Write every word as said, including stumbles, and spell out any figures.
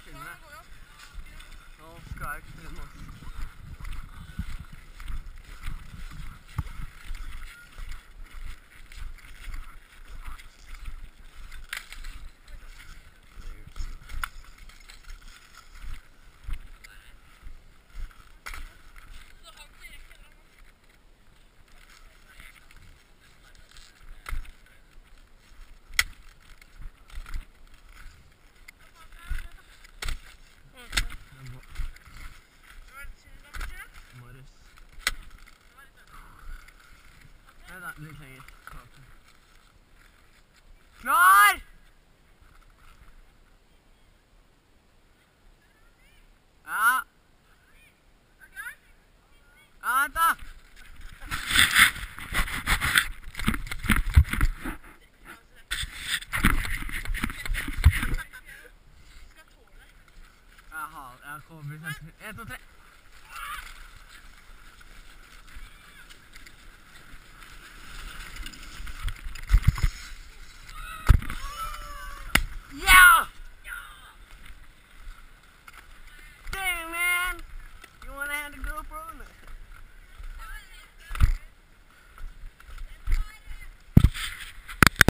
filme. Nå skal jeg ikke filme oss. Litt lenger. Klar! Ja. Ja, vent da! Jeg har, jeg kommer, en, to, tre.